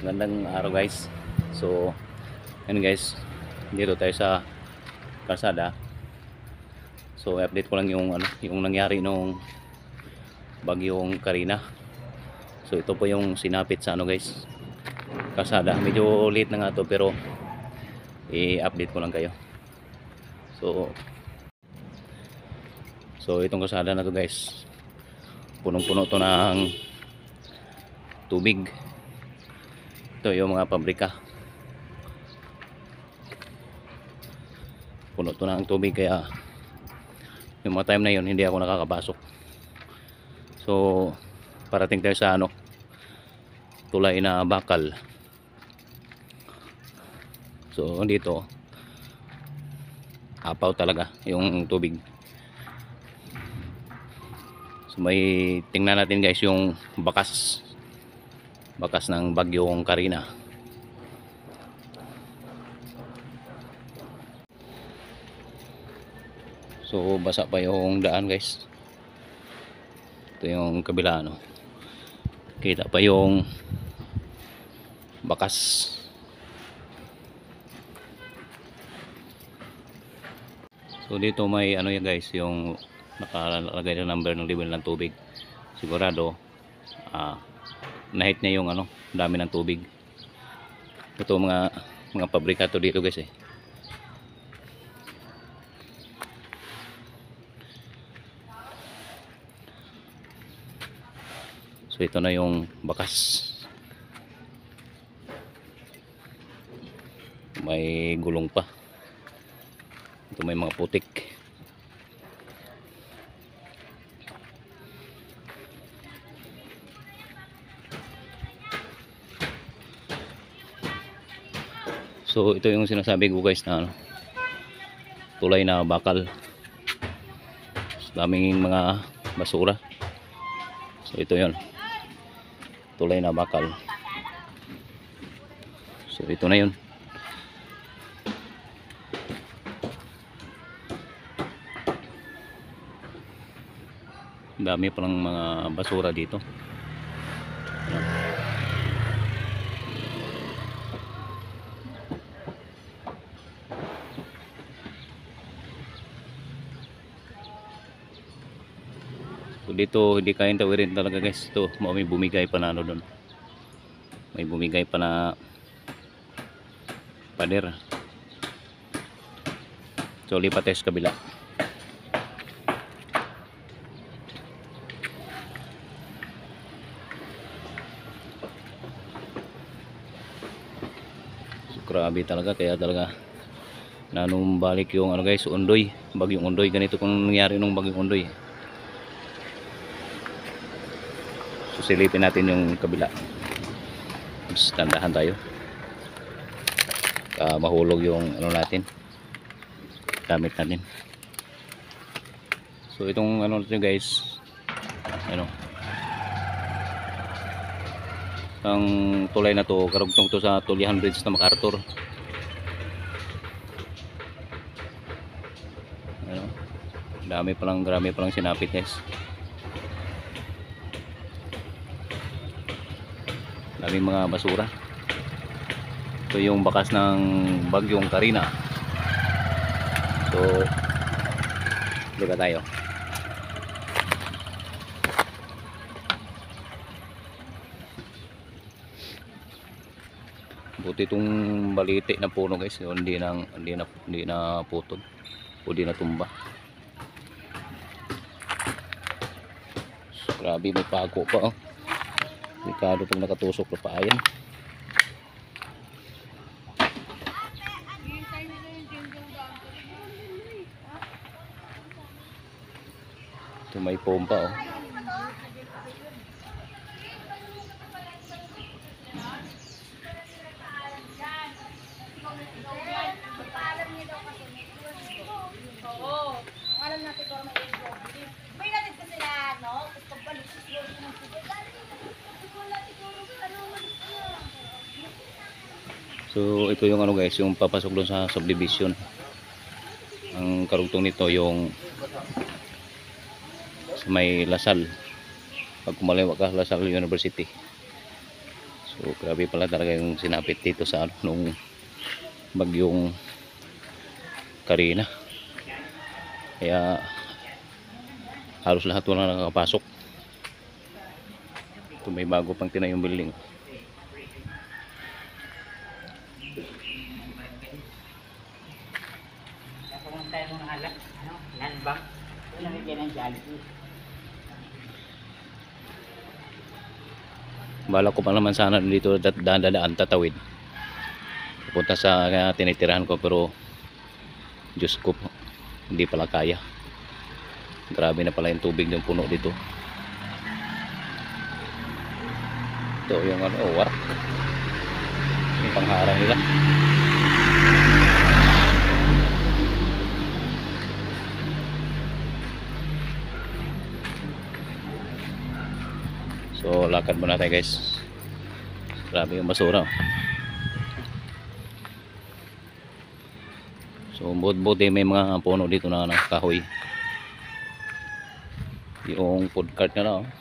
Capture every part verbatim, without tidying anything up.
Gandang araw guys. So, yun guys, dito tayo sa kalsada. So, update ko lang yung ano, yung nangyari nung bagyong Karina. So, ito po yung sinapit sa ano guys, kalsada. Medyo late na nga to pero i-update ko lang kayo. So, so itong kalsada na to guys, punong-puno to ng tubig. Ito yung mga pabrika. Puno to ng tubig kaya yung mga time na yun hindi ako nakakapasok. So parating tayo sa ano, tulay na bakal. So dito apaw talaga yung tubig. So may tingnan natin guys yung bakas bakas ng bagyong Karina. So basa pa yung daan guys. Ito yung kabila no. Kita pa yung bakas. So dito may ano yan guys, yung nakalagay na number ng level ng tubig. Sigurado ah, na-hit niya yung ano, dami ng tubig. Ito mga mga pabrika to dito guys eh. So ito na yung bakas. May gulong pa. Ito may mga putik. So ito yung sinasabi ko guys na ano, tulay na bakal. Daming mga basura. So ito yon, tulay na bakal. So ito na yun. Dami pa ng mga basura dito. So dito hindi kayang tawirin talaga guys. Ito may bumigay pa na ano doon. May bumigay pa na pader. So lipat tayo sa kabila. So grabe talaga, kaya talaga nanumbalik yung ano guys, Ondoy, bagyong Ondoy. Ganito kung nangyari nung bagyong Ondoy. So silipin natin yung kabila. Mas tandahan tayo. Uh, mahulog yung ano natin, gamit natin. So itong ano natin guys, ano, ang tulay na to, karugtong to sa Tulihan Bridge na MacArthur. Ano, dami palang, grami palang sinapit guys. Daming mga basura. Ito yung bakas ng bagyong Karina. So lipat tayo. Buti itong baliti na puno guys, hindi na hindi na hindi na putol o hindi na tumba. So, grabe, may pago pa oh. Delikado pag nakatusok na pa ayan. Ito may pompa oh. So ito yung ano guys, yung papasok doon sa subdivision. Ang karugtong nito yung sa may Lasal. Pag kumaliwa ka, Lasal University. So grabe pala talaga yung sinapit dito sa ano, nung bagyong Karina. Kaya halos lahat wala nakakapasok. Ito may bago pang tinayong building. Bala ko pa naman sana dito dadaan tatawid pupunta sa uh, tinitirahan ko, pero Diyos ko po, hindi pala kaya. Grabe na pala yung tubig ng puno dito. Ito yung ano, oh, warak yung pangharang nila. So lakad muna tayo guys. Grabe yung basura. So buti may mga puno dito na ng kahoy. Yung food cart na lang, oh.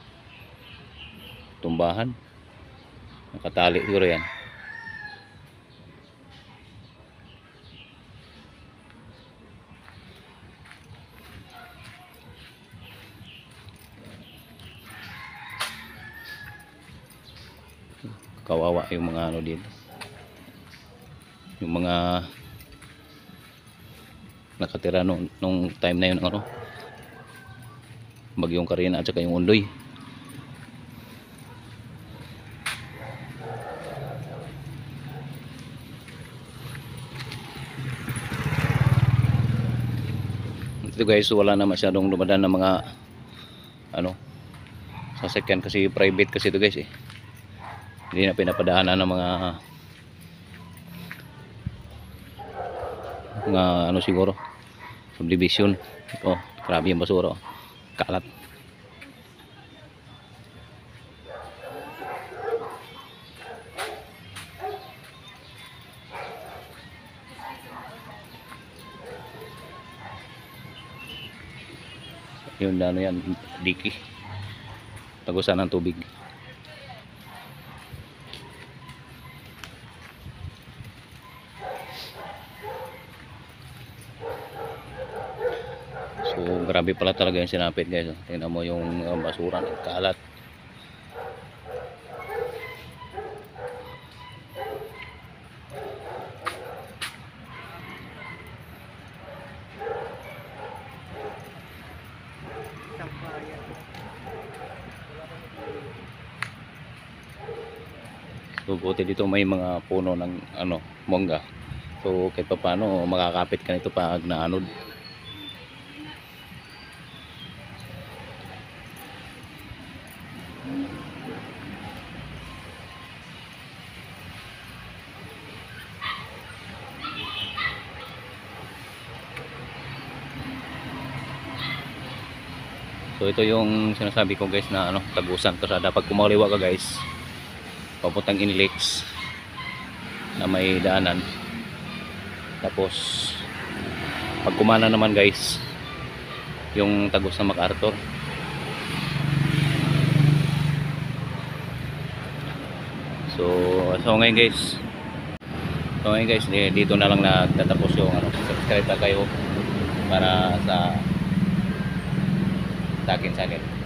Tumbahan. Nakatali siguro yan. Kawawa yung mga ano dito, yung mga nakatira nung, nung time na yun, ano, bagyong Karina at saka yung Undoy. Ito guys, wala na masyadong dumadaan ng mga ano sasakyan kasi private kasi ito guys eh. Hindi na pinapadaanan ng mga mga ano siguro subdivision. Oh, grabe yung basura, oh. Kalat. Yun, ano yan, diki, tagusan ng tubig. So grabe pala talaga yung sinapit guys. Tingnan mo yung uh, basura, kalat. So buti dito may mga puno ng ano, mongga. So kahit pa paano makakapit ka nito pag naanod. So ito yung sinasabi ko guys na ano, tagusan kasada. Pag kumaliwa ka guys, papuntang Inlex na may daanan. Tapos pag kumana naman guys, yung tagos ng MacArthur. So so ngayon guys, so ngayon guys, dito na lang nagtatapos yung ano, subscribe na kayo para sa sa akin sa akin